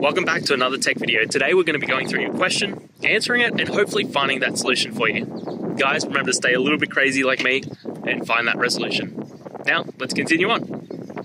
Welcome back to another tech video. Today we're going to be going through your question, answering it, and hopefully finding that solution for you. Guys, remember to stay a little bit crazy like me and find that resolution. Now, let's continue on.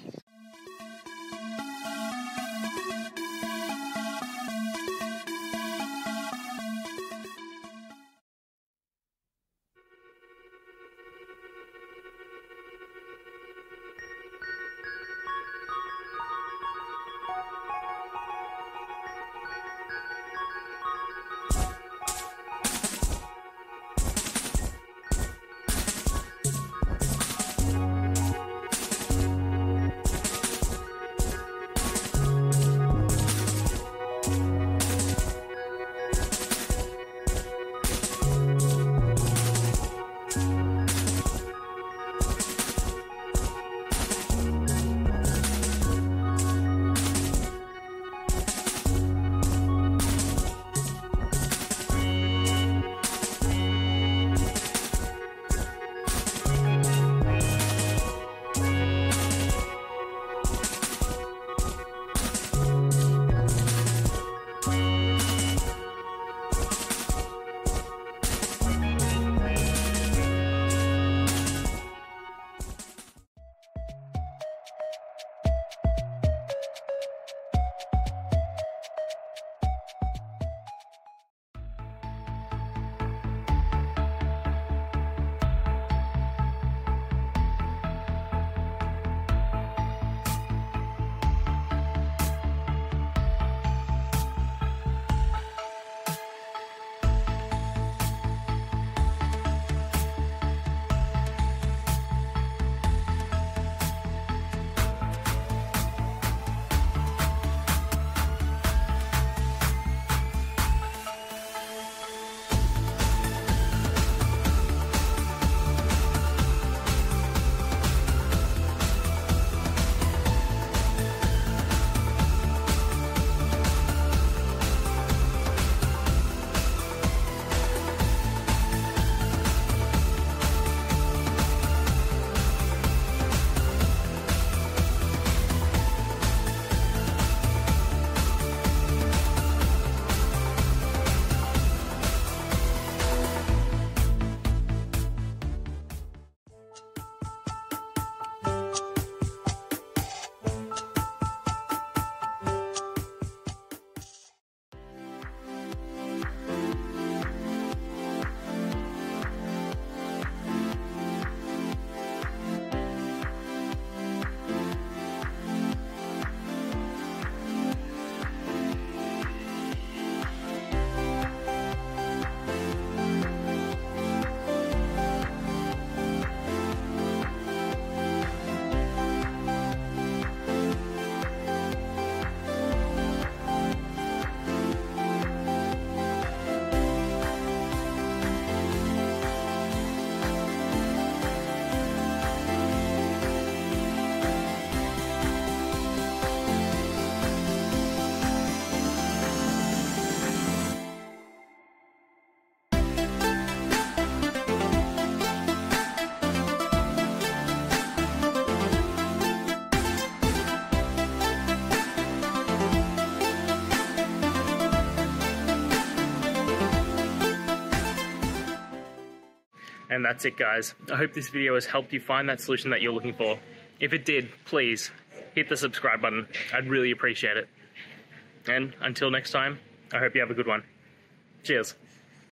And that's it, guys. I hope this video has helped you find that solution that you're looking for. If it did, please hit the subscribe button. I'd really appreciate it. And until next time, I hope you have a good one. Cheers.